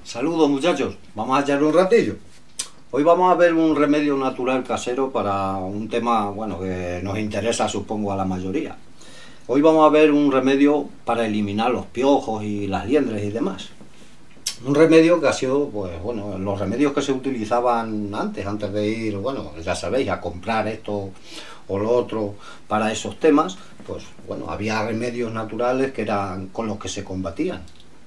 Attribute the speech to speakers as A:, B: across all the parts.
A: Saludos muchachos, vamos a echar un ratillo. Hoy vamos a ver un remedio natural casero para un tema, bueno, que nos interesa supongo a la mayoría. Hoy vamos a ver un remedio para eliminar los piojos y las liendres y demás. Un remedio que ha sido, pues bueno, los remedios que se utilizaban antes de ir, bueno, ya sabéis, a comprar esto o lo otro para esos temas, pues bueno, había remedios naturales que eran con los que se combatían.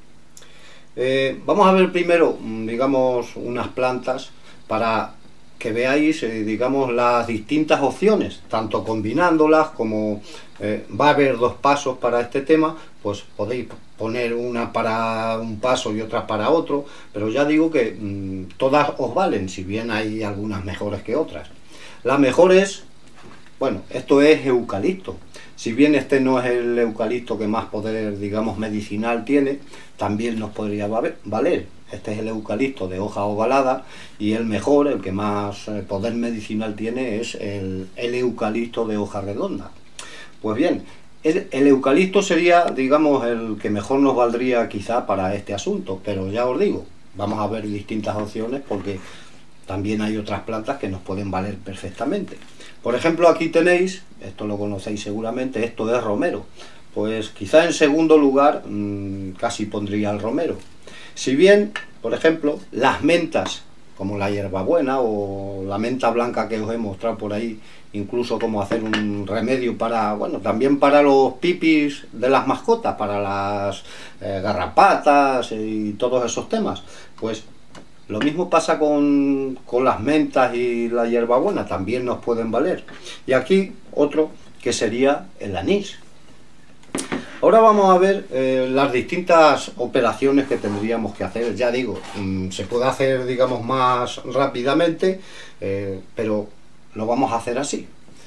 A: Vamos a ver primero, digamos, unas plantas para que veáis, digamos, las distintas opciones, tanto combinándolas como va a haber dos pasos para este tema, pues podéis poner una para un paso y otra para otro, pero ya digo que todas os valen, si bien hay algunas mejores que otras. La mejor es, bueno, esto es eucalipto. Si bien este no es el eucalipto que más poder, digamos, medicinal tiene, también nos podría valer. Este es el eucalipto de hoja ovalada y el mejor, el que más poder medicinal tiene, es el eucalipto de hoja redonda. Pues bien, el eucalipto sería, digamos, el que mejor nos valdría quizá para este asunto, pero ya os digo, vamos a ver distintas opciones porque también hay otras plantas que nos pueden valer perfectamente. Por ejemplo, aquí tenéis, esto lo conocéis seguramente, esto es romero. Pues quizá en segundo lugar casi pondría el romero. Si bien, por ejemplo, las mentas, como la hierbabuena o la menta blanca que os he mostrado por ahí, incluso cómo hacer un remedio para, bueno, también para los pipis de las mascotas, para las garrapatas y todos esos temas, pues lo mismo pasa con las mentas y la hierbabuena, también nos pueden valer. Y aquí otro que sería el anís. Ahora vamos a ver las distintas operaciones que tendríamos que hacer. Ya digo, se puede hacer, digamos, más rápidamente, pero lo vamos a hacer así.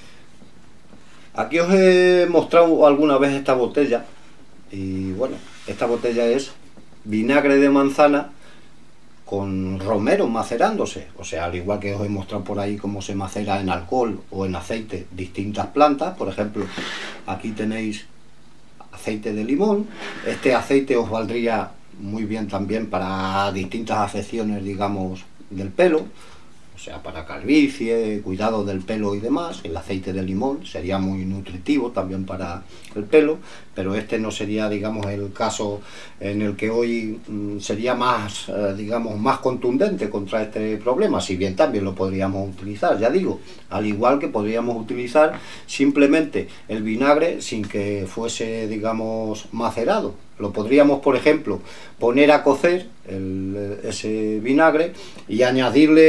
A: Aquí os he mostrado alguna vez esta botella y bueno, esta botella es vinagre de manzana con romero macerándose, o sea, al igual que os he mostrado por ahí cómo se macera en alcohol o en aceite distintas plantas. Por ejemplo, aquí tenéis aceite de limón. Este aceite os valdría muy bien también para distintas afecciones, digamos, del pelo, o sea, para calvicie, cuidado del pelo y demás. El aceite de limón sería muy nutritivo también para el pelo, pero este no sería, digamos, el caso en el que hoy sería más, digamos, más contundente contra este problema, si bien también lo podríamos utilizar, ya digo, al igual que podríamos utilizar simplemente el vinagre sin que fuese, digamos, macerado. Lo podríamos, por ejemplo, poner a cocer ese vinagre y añadirle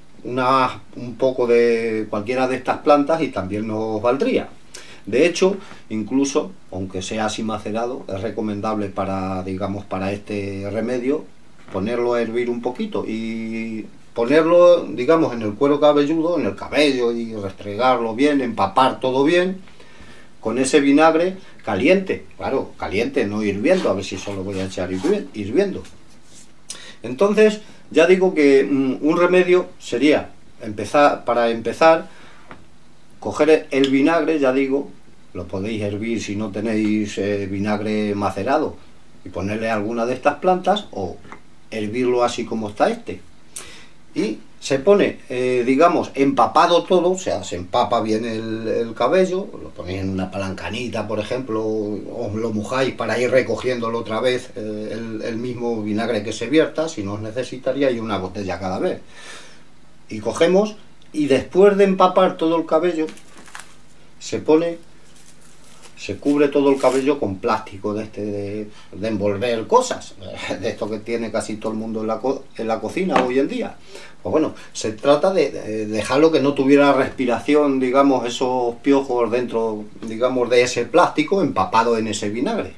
A: un poco de cualquiera de estas plantas y también nos valdría. De hecho, incluso, aunque sea así macerado, es recomendable para, digamos, para este remedio, ponerlo a hervir un poquito y ponerlo, digamos, en el cuero cabelludo, en el cabello, y restregarlo bien, empapar todo bien con ese vinagre caliente, claro, caliente, no hirviendo, a ver si solo voy a echar hirviendo. Entonces, ya digo que un remedio sería para empezar, coger el vinagre, ya digo, lo podéis hervir si no tenéis vinagre macerado y ponerle alguna de estas plantas o hervirlo así como está este. Y se pone, digamos, empapado todo, o sea, se empapa bien el cabello, lo ponéis en una palancanita, por ejemplo, os lo mojáis para ir recogiéndolo otra vez, el mismo vinagre que se vierta, si no os necesitaríais una botella cada vez. Y cogemos, y después de empapar todo el cabello, se cubre todo el cabello con plástico de envolver cosas, de esto que tiene casi todo el mundo en la cocina hoy en día. Pues bueno, se trata de dejarlo que no tuviera respiración, digamos, esos piojos dentro, digamos, de ese plástico empapado en ese vinagre.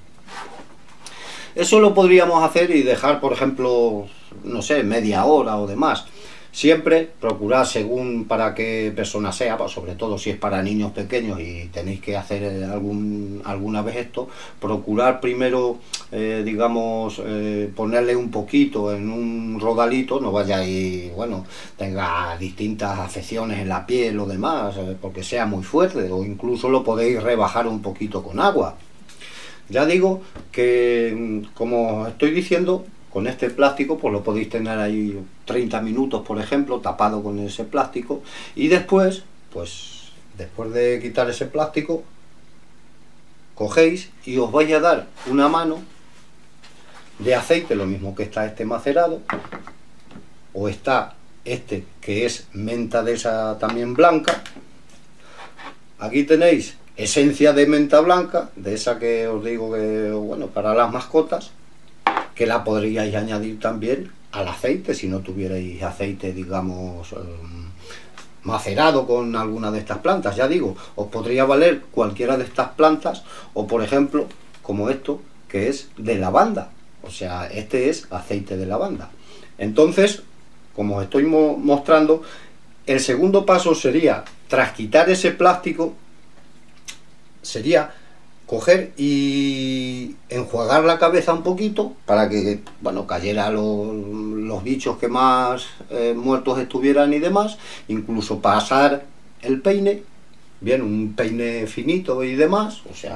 A: Eso lo podríamos hacer y dejar, por ejemplo, no sé, media hora o demás. Siempre procurar, según para qué persona sea, sobre todo si es para niños pequeños y tenéis que hacer alguna vez esto, procurar primero, digamos, ponerle un poquito en un rodalito, no vaya y, bueno, tenga distintas afecciones en la piel o demás, porque sea muy fuerte, o incluso lo podéis rebajar un poquito con agua. Ya digo que, como estoy diciendo, con este plástico, pues lo podéis tener ahí 30 minutos, por ejemplo, tapado con ese plástico, y después, pues después de quitar ese plástico, cogéis y os vais a dar una mano de aceite, lo mismo que está este macerado, o está este que es menta de esa también blanca. Aquí tenéis esencia de menta blanca, de esa que os digo que, bueno, para las mascotas, que la podríais añadir también al aceite, si no tuvierais aceite, digamos, macerado con alguna de estas plantas. Ya digo, os podría valer cualquiera de estas plantas, o por ejemplo, como esto, que es de lavanda. O sea, este es aceite de lavanda. Entonces, como os estoy mostrando, el segundo paso sería, tras quitar ese plástico, sería coger y enjuagar la cabeza un poquito para que, bueno, cayera los bichos que más muertos estuvieran y demás, incluso pasar el peine, bien, un peine finito y demás, o sea,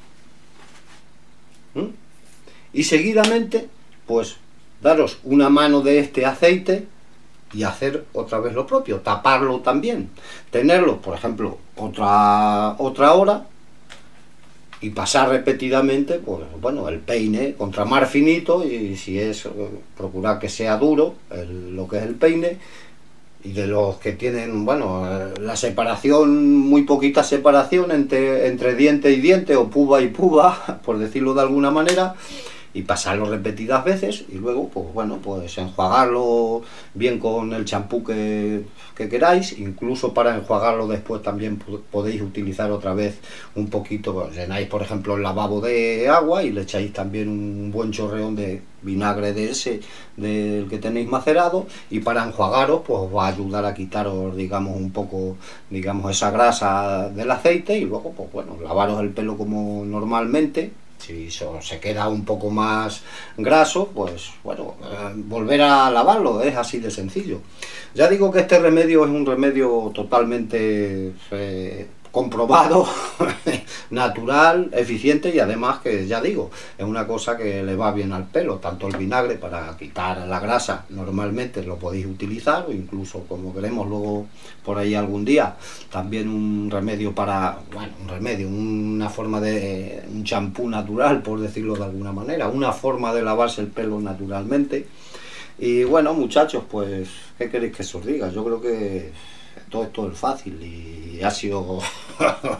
A: y seguidamente, pues, daros una mano de este aceite y hacer otra vez lo propio, taparlo también, tenerlo, por ejemplo, otra hora, y pasar repetidamente, pues bueno, el peine contra mar finito, y si es, procurar que sea duro lo que es el peine, y de los que tienen, bueno, la separación, muy poquita separación entre diente y diente, o púa y púa, por decirlo de alguna manera, y pasarlo repetidas veces, y luego, pues bueno, pues enjuagarlo bien con el champú que queráis. Incluso para enjuagarlo después también podéis utilizar otra vez un poquito, pues, llenáis por ejemplo el lavabo de agua y le echáis también un buen chorreón de vinagre de ese, del que tenéis macerado, y para enjuagaros pues os va a ayudar a quitaros, digamos, un poco, digamos, esa grasa del aceite, y luego, pues bueno, lavaros el pelo como normalmente. Si se queda un poco más graso, pues bueno, volver a lavarlo, es así de sencillo. Ya digo que este remedio es un remedio totalmente comprobado, natural, eficiente, y además que, ya digo, es una cosa que le va bien al pelo. Tanto el vinagre para quitar la grasa, normalmente lo podéis utilizar, o incluso, como veremos luego por ahí algún día, también un remedio para, bueno, un remedio, una forma de, un champú natural, por decirlo de alguna manera, una forma de lavarse el pelo naturalmente. Y bueno, muchachos, pues, ¿qué queréis que os diga? Yo creo que todo esto es fácil, y ha sido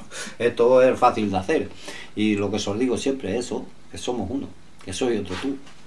A: esto es fácil de hacer, y lo que os digo siempre es eso, que somos uno, que soy otro tú.